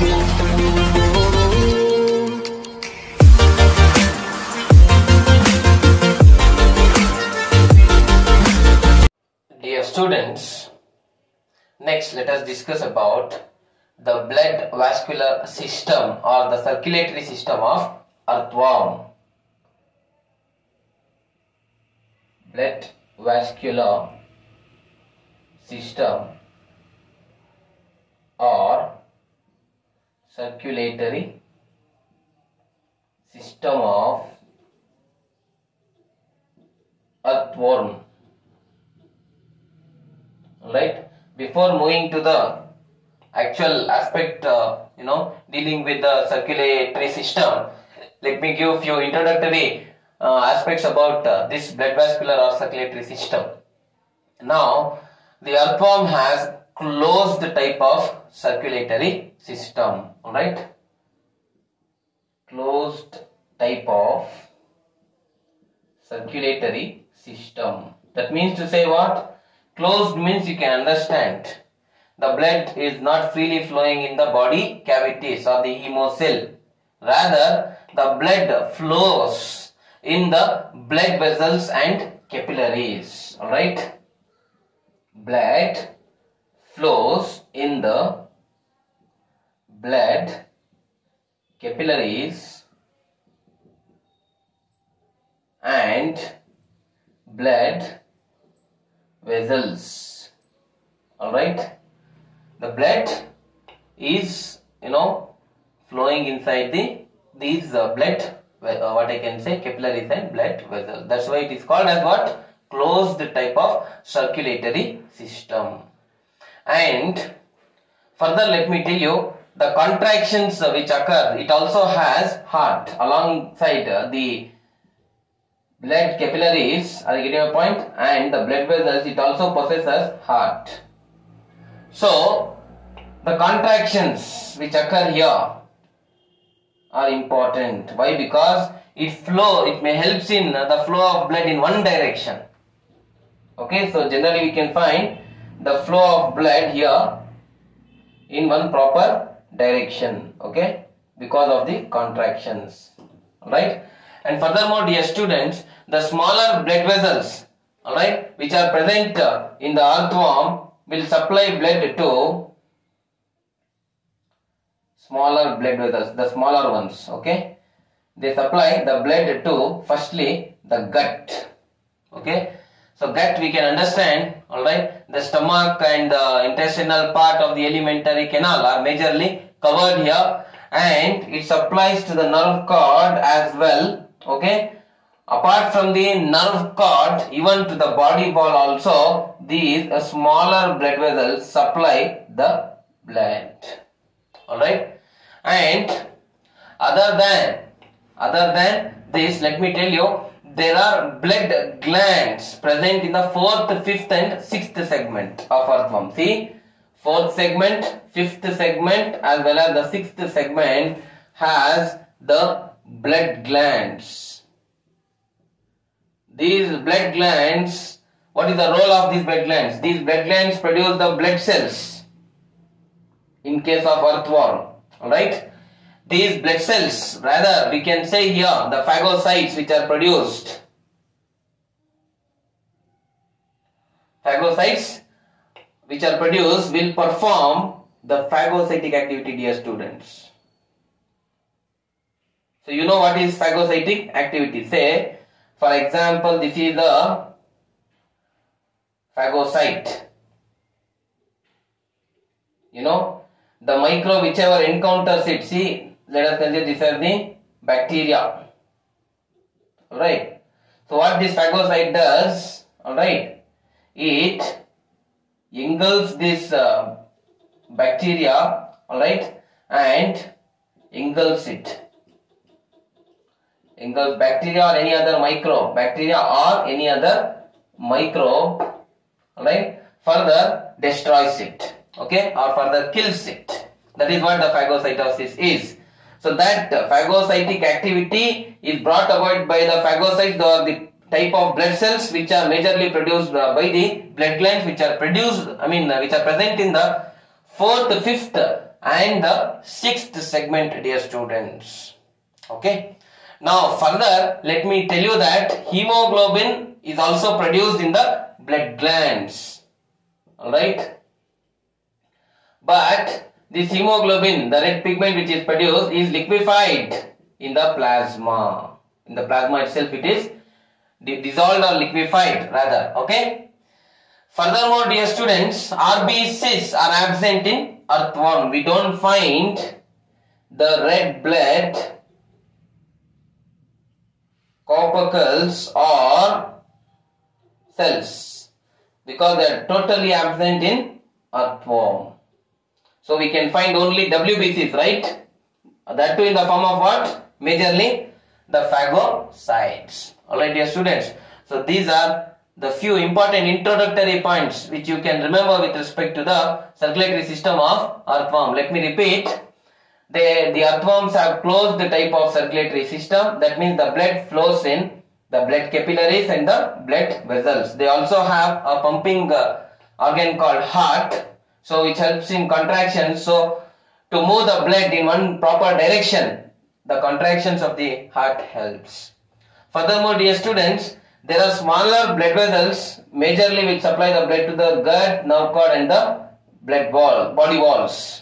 Dear students, next let us discuss about the blood vascular system or the circulatory system of earthworm. Blood vascular system or circulatory system of earthworm. Right, before moving to the actual aspect dealing with the circulatory system, let me give a few introductory aspects about this blood vascular or circulatory system. Now the earthworm has closed type of circulatory system. Alright, closed type of circulatory system. That means to say what? Closed means you can understand the blood is not freely flowing in the body cavities or the hemocell. Rather, the blood flows in the blood vessels and capillaries. Alright, blood flows in the blood capillaries and blood vessels. Alright, the blood is flowing inside these blood what I can say capillaries and blood vessels. That's why it is called as what? Closed type of circulatory system. And further let me tell you the contractions which occur, it also has heart alongside the blood capillaries. Are you getting a point? And the blood vessels, it also possesses heart. So the contractions which occur here are important. Why? Because it may helps in the flow of blood in one direction. Okay, so generally we can find the flow of blood here in one proper direction. Okay, because of the contractions. Alright, and furthermore, dear students, the smaller blood vessels, alright, which are present in the earthworm will supply blood to smaller blood vessels, the smaller ones. Okay, they supply the blood to firstly the gut. Okay, so gut we can understand. Alright, the stomach and the intestinal part of the alimentary canal are majorly covered here, and it supplies to the nerve cord as well. Okay, apart from the nerve cord, even to the body wall also, these smaller blood vessels supply the blood. Alright, and other than this, let me tell you, there are blood glands present in the 4th, 5th and 6th segment of earthworm. See, 4th segment, 5th segment as well as the 6th segment has the blood glands. These blood glands, what is the role of these blood glands? These blood glands produce the blood cells in case of earthworm. Alright, these blood cells, rather we can say here the phagocytes which are produced. Phagocytes which are produced will perform the phagocytic activity, dear students. So you know what is phagocytic activity. Say for example, this is the phagocyte. The microbe whichever encounters it, see, let us consider these are the bacteria. Alright, so what this phagocyte does, alright, it engulfs this bacteria, alright, and engulfs it. Engulfs bacteria or any other microbe, alright, further destroys it, okay, or further kills it. That is what the phagocytosis is. So that phagocytic activity is brought about by the phagocytes, or the type of blood cells which are majorly produced by the blood glands, which are present in the 4th, 5th and the sixth segment, dear students. Okay. Now further, let me tell you that hemoglobin is also produced in the blood glands. Alright. But this hemoglobin, the red pigment which is produced, is liquefied in the plasma. In the plasma itself it is dissolved or liquefied rather. Okay. Furthermore, dear students, RBCs are absent in earthworm. We don't find the red blood corpuscles or cells because they are totally absent in earthworm. So we can find only WBCs, right? That too in the form of what? Majorly the phagocytes. Alright, dear students. So these are the few important introductory points which you can remember with respect to the circulatory system of earthworm. Let me repeat. The earthworms have closed type of circulatory system. That means the blood flows in the blood capillaries and the blood vessels. They also have a pumping organ called heart, so which helps in contraction. So to move the blood in one proper direction, the contractions of the heart helps. Furthermore, dear students, there are smaller blood vessels, majorly which supply the blood to the gut, nerve cord and the body walls.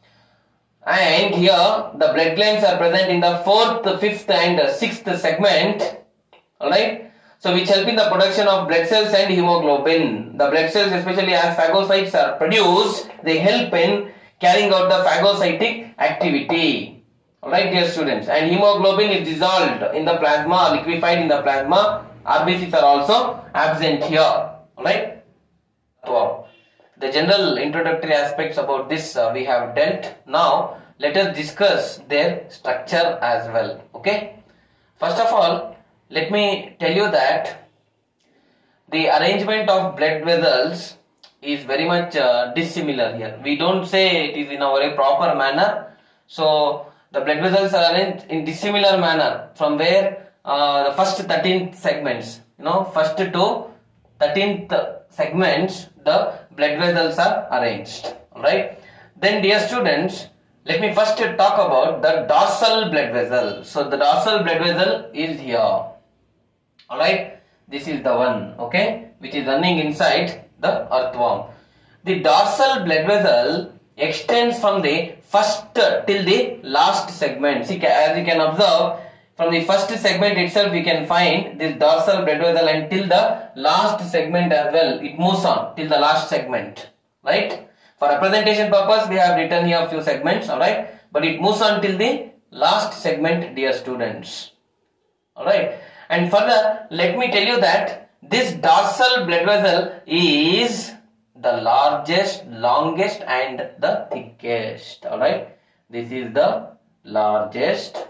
And here the blood glands are present in the 4th, 5th and 6th segment. Alright. So which help in the production of blood cells and hemoglobin. The blood cells, especially as phagocytes are produced, they help in carrying out the phagocytic activity. Alright, dear students. And hemoglobin is dissolved in the plasma, liquefied in the plasma. RBCs are also absent here. Alright. Wow. The general introductory aspects about this we have dealt. Now let us discuss their structure as well. Okay. First of all, let me tell you that the arrangement of blood vessels is very much dissimilar here. We don't say it is in a very proper manner. So the blood vessels are arranged in dissimilar manner from where the first 13th segments, first to 13th segments, the blood vessels are arranged. Alright. Then dear students, let me first talk about the dorsal blood vessel. So the dorsal blood vessel is here. Alright. This is the one, okay, which is running inside the earthworm. The dorsal blood vessel extends from the first till the last segment. See, as you can observe, from the first segment itself we can find this dorsal blood vessel until the last segment as well. It moves on till the last segment, right? For representation purpose we have written here a few segments, alright, but it moves on till the last segment, dear students. Alright, and further let me tell you that this dorsal blood vessel is the largest, longest and the thickest. Alright, this is the largest,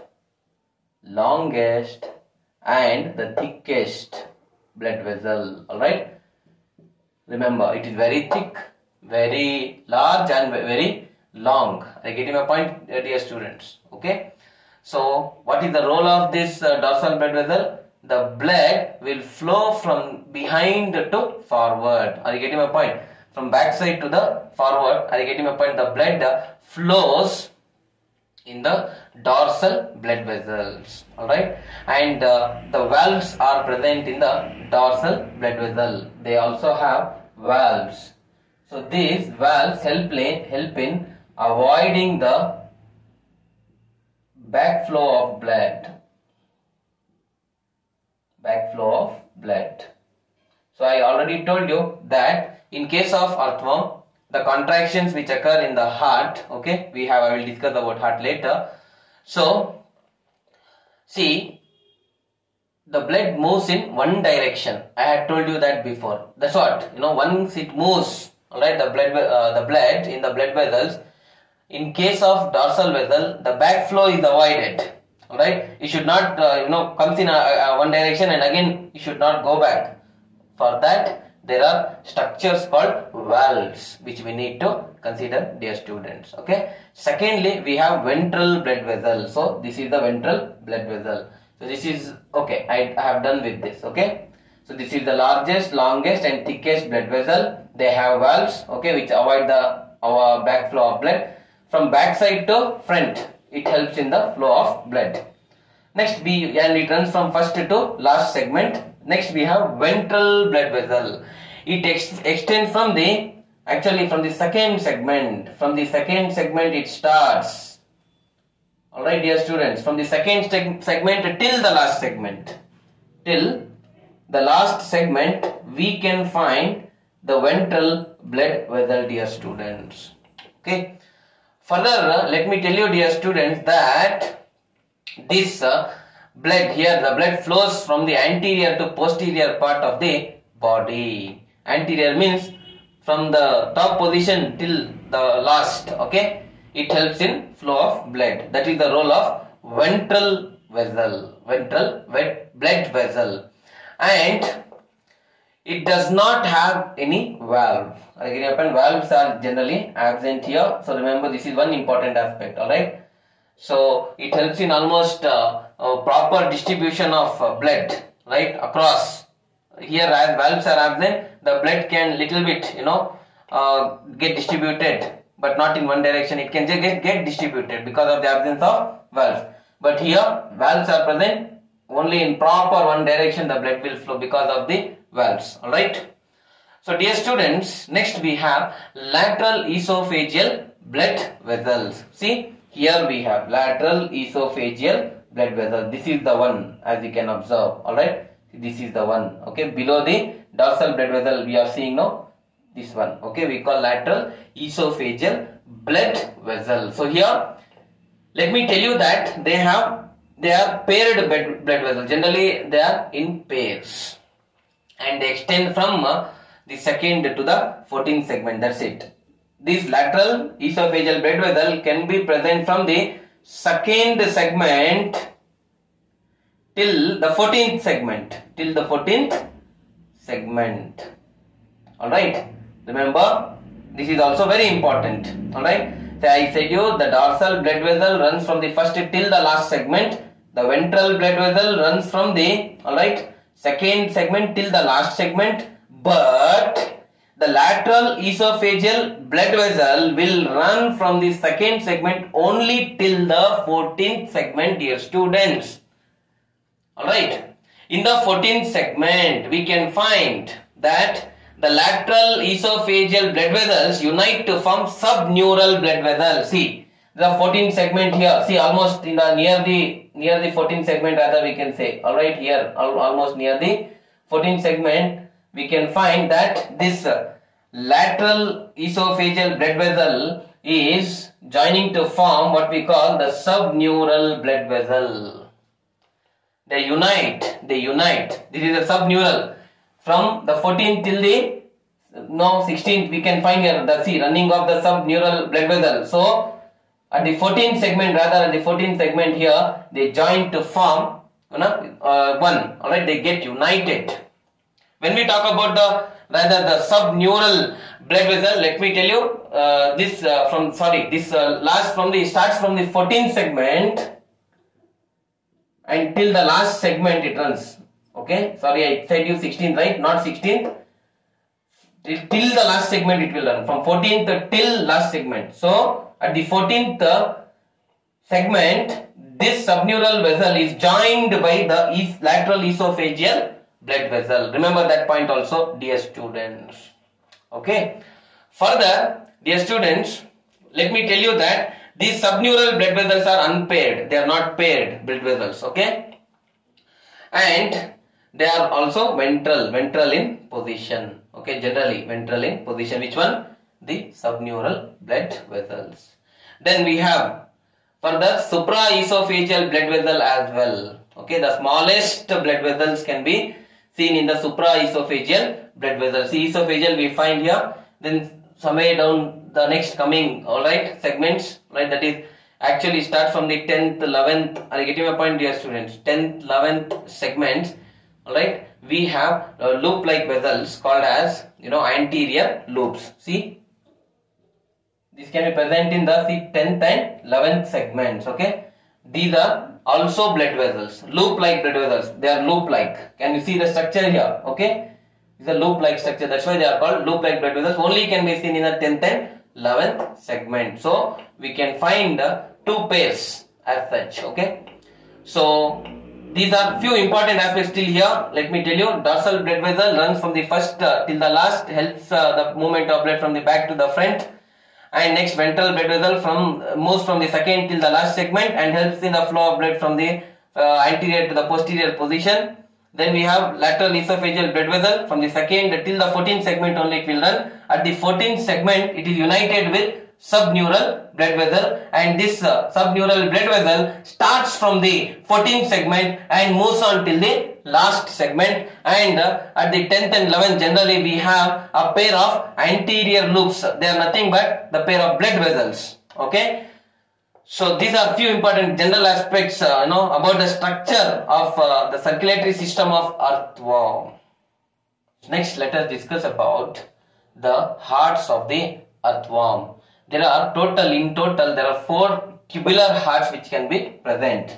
longest and the thickest blood vessel. Alright, remember it is very thick, very large and very long. Are you getting my point, dear students? Okay. So what is the role of this dorsal blood vessel? The blood will flow from behind to forward. Are you getting my point? From back side to the forward. Are you getting my point? The blood flows in the dorsal blood vessels. Alright. And the valves are present in the dorsal blood vessel. They also have valves. So these valves help in avoiding the backflow of blood. So I already told you that in case of earthworm, the contractions which occur in the heart, okay, I will discuss about heart later. So see, the blood moves in one direction. I had told you that before. That's what, once it moves, alright, the blood in the blood vessels, in case of dorsal vessel, the backflow is avoided. Alright, it should not, comes in one direction and again it should not go back. For that, there are structures called valves which we need to consider, dear students. Okay. Secondly, we have ventral blood vessel. So this is the ventral blood vessel. So this is okay. I have done with this. Okay. So this is the largest, longest, and thickest blood vessel. They have valves. Okay, which avoid our backflow of blood. from back side to front. It helps in the flow of blood. Next and it runs from first to last segment. Next we have ventral blood vessel. It extends from the second segment. From the second segment it starts. Alright dear students, from the second segment till the last segment. Till the last segment we can find the ventral blood vessel, dear students. Okay. Further, let me tell you, dear students, that this blood here, the blood flows from the anterior to posterior part of the body. Anterior means from the top position till the last. Okay. It helps in flow of blood. That is the role of ventral vessel, ventral blood vessel, and it does not have any valve. Again, valves are generally absent here. So remember, this is one important aspect. All right. So it helps in almost proper distribution of blood, right, across. Here, as valves are absent, the blood can little bit, get distributed, but not in one direction. It can just get distributed because of the absence of valves. But here, valves are present only in proper one direction. The blood will flow because of the valves. All right. So dear students, next we have lateral esophageal blood vessels. See, here we have lateral esophageal blood vessel. This is the one, as you can observe. All right. This is the one. Okay. Below the dorsal blood vessel we are seeing now this one. Okay. We call lateral esophageal blood vessel. So here, let me tell you that they are paired blood vessels. Generally, they are in pairs, and they extend from the second to the 14th segment. That's it. This lateral esophageal blood vessel can be present from the second segment till the 14th segment. Till the 14th segment. Alright. Remember, this is also very important. Alright. So I said you the dorsal blood vessel runs from the first till the last segment. The ventral blood vessel runs from the second segment till the last segment. But the lateral esophageal blood vessel will run from the second segment only till the 14th segment, dear students. Alright. In the 14th segment, we can find that the lateral esophageal blood vessels unite to form subneural blood vessels. See, the 14th segment here. See, almost in the near the 14th segment, rather we can say. Alright, here, almost near the 14th segment, we can find that this lateral esophageal blood vessel is joining to form what we call the subneural blood vessel. They unite. This is a subneural. From the 14th till the 16th, we can find here the running of the subneural blood vessel. So at the 14th segment, here they join to form one. Alright, they get united. When we talk about the subneural blood vessel, let me tell you starts from the 14th segment until the last segment it runs. Okay, sorry, I said you 16th, right? Not 16th. Till the last segment it will run, from 14th till last segment. So at the 14th segment, this subneural vessel is joined by the lateral esophageal blood vessel. Remember that point also, dear students. Okay. Further, dear students, let me tell you that these subneural blood vessels are unpaired. They are not paired blood vessels. Okay. And they are also ventral in position. Okay, generally ventral in position. Which one? The subneural blood vessels. Then we have further supraesophageal blood vessel as well. Okay, the smallest blood vessels can be seen in the supraesophageal blood vessel. See, esophageal we find here. Then somewhere down the next coming, alright, segments, right, that is actually start from the 10th, 11th, are you getting my point, dear students? 10th, 11th segments, alright, we have loop-like vessels called as, anterior loops. See, this can be present in the 10th and 11th segments, okay. These are also blood vessels, loop-like blood vessels, they are loop-like. Can you see the structure here, okay? It's a loop-like structure, that's why they are called loop-like blood vessels, only can be seen in the 10th and 11th segment. So we can find two pairs as such. Okay. So these are few important aspects still here. Let me tell you, dorsal blood vessel runs from the first till the last, helps the movement of blood from the back to the front. And next, ventral blood vessel moves from the second till the last segment and helps in the flow of blood from the anterior to the posterior position. Then we have lateral esophageal blood vessel from the second till the 14th segment only it will run. At the 14th segment, it is united with subneural blood vessel, and this subneural blood vessel starts from the 14th segment and moves on till the last segment. And at the 10th and 11th, generally we have a pair of anterior loops. They are nothing but the pair of blood vessels. Okay. So these are few important general aspects about the structure of the circulatory system of earthworm. Next, let us discuss about the hearts of the earthworm. There are in total there are 4 tubular hearts which can be present.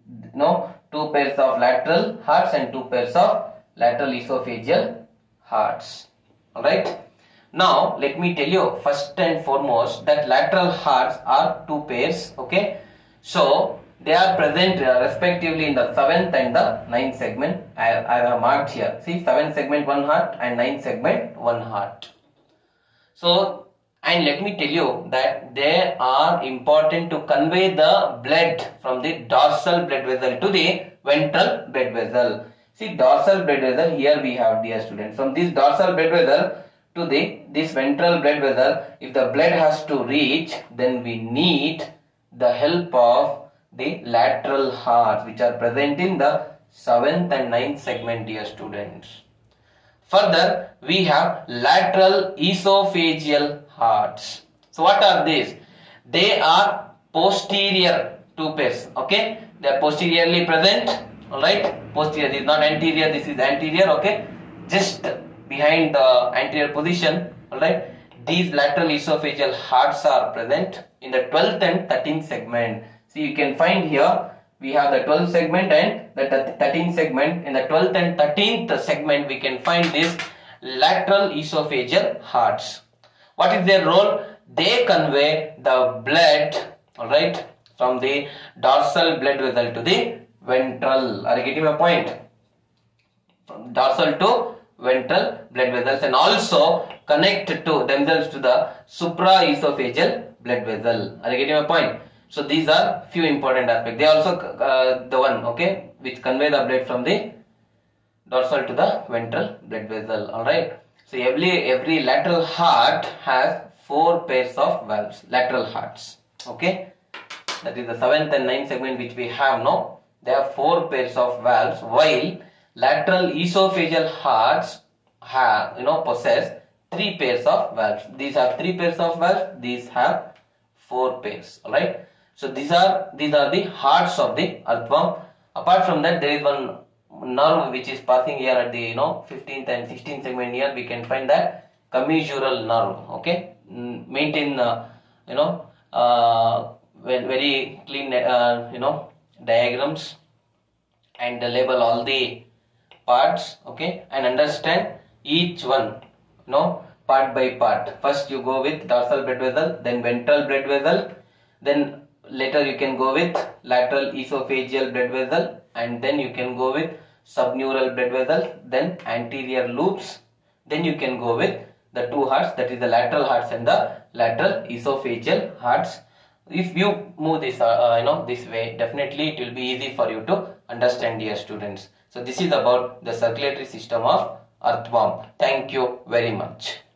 2 pairs of lateral hearts and 2 pairs of lateral esophageal hearts. Alright. Now let me tell you first and foremost that lateral hearts are 2 pairs. Okay. So they are present respectively in the 7th and the 9th segment. I have marked here. See, 7th segment 1 heart and 9th segment 1 heart. So, and let me tell you that they are important to convey the blood from the dorsal blood vessel to the ventral blood vessel. See, dorsal blood vessel, here we have, dear students, from this dorsal blood vessel to this ventral blood vessel, if the blood has to reach, then we need the help of the lateral hearts which are present in the 7th and 9th segment, dear students. Further, we have lateral esophageal hearts. So what are these? They are posterior 2 pairs. Okay, they are posteriorly present. Alright, posterior, this is not anterior, this is anterior. Okay, just behind the anterior position. Alright, these lateral esophageal hearts are present in the 12th and 13th segment. See, you can find here we have the 12th segment and the 13th segment. In the 12th and 13th segment, we can find these lateral esophageal hearts. What is their role? They convey the blood, alright, from the dorsal blood vessel to the ventral. Are you getting my point? From dorsal to ventral blood vessels, and also connect to themselves to the supraesophageal blood vessel. Are you getting my point? So these are few important aspects. They also the one, okay, which convey the blood from the dorsal to the ventral blood vessel. Alright. So every lateral heart has 4 pairs of valves, lateral hearts. Okay. That is the 7th and 9th segment which we have now. They have 4 pairs of valves, while lateral esophageal hearts have possess 3 pairs of valves. These have 3 pairs of valves. These have 4 pairs. Alright. So these are the hearts of the earthworm. Apart from that, there is one nerve which is passing here at the 15th and 16th segment. Here we can find that commissural nerve. Okay, maintain very clean diagrams and label all the parts. Okay, and understand each one part by part. First you go with dorsal blood vessel, then ventral blood vessel, then later you can go with lateral esophageal blood vessel, and then you can go with subneural blood vessel, then anterior loops, then you can go with the 2 hearts, that is the lateral hearts and the lateral esophageal hearts. If you move this this way, definitely it will be easy for you to understand, dear students. So this is about the circulatory system of earthworm. Thank you very much.